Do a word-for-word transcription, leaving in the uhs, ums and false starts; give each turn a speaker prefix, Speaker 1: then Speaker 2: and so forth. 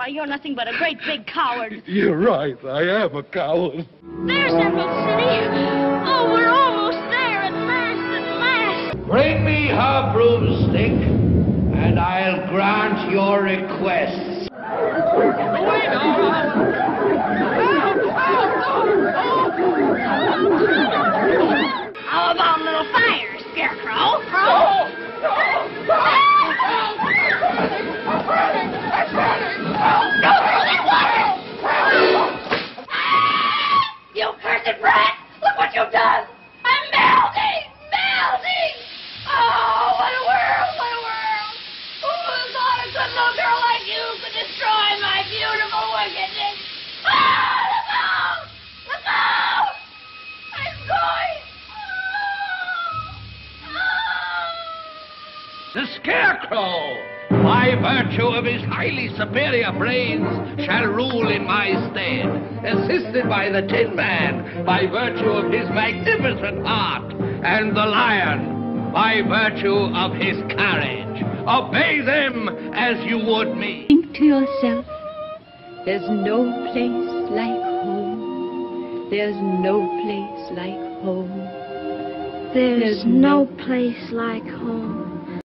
Speaker 1: Why, you're nothing but a great big coward.
Speaker 2: You're right. I am a coward.
Speaker 1: There's Emerald City. Oh, we're almost there at last, at last.
Speaker 3: Bring me her broomstick, and I'll grant your requests.
Speaker 4: Wait,
Speaker 1: How about a little fire, Scarecrow? Oh. You cursed brat! Look what you've done! I'm melting! Melting! Oh, what a world! What a world! Who would have thought a good little girl like you could destroy my beautiful wickedness? Ah, look out! Look out! I'm going! Oh, oh.
Speaker 3: The Scarecrow, by virtue of his highly superior brains, shall rule in my stead, assisted by the Tin Man, by virtue of his magnificent heart, and the Lion, by virtue of his courage. Obey them as you would me.
Speaker 5: Think to yourself, there's no place like home. There's no place like home.
Speaker 1: There's no place like home.